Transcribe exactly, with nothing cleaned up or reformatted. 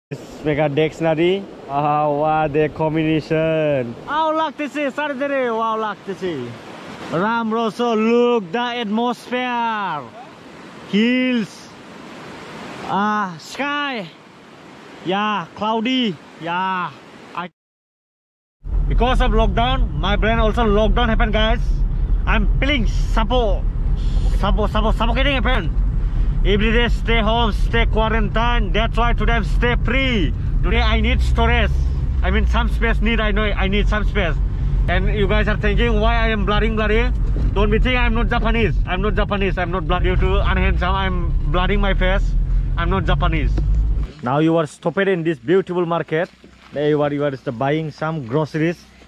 Mega dictionary. Ah, what the combination. Wow, like to see, Saturday. Wow, like to see. Ram Rosso, look the atmosphere. Hills. Ah, sky. Yeah, cloudy. Yeah. I. Because of lockdown, my brain also lockdown happened, guys. I'm feeling suffocating, suffocating happen. Every day stay home, stay quarantine. That's why today I'm stay free. Today I need storage. I mean some space need. I know I need some space. And you guys are thinking why I am blurring blurry. Don't be thinking I'm not Japanese. I'm not Japanese. I'm not blood due to unhandsome. I'm blurring my face. I'm not Japanese. Now you are stopped in this beautiful market. There you are. You are just buying some groceries.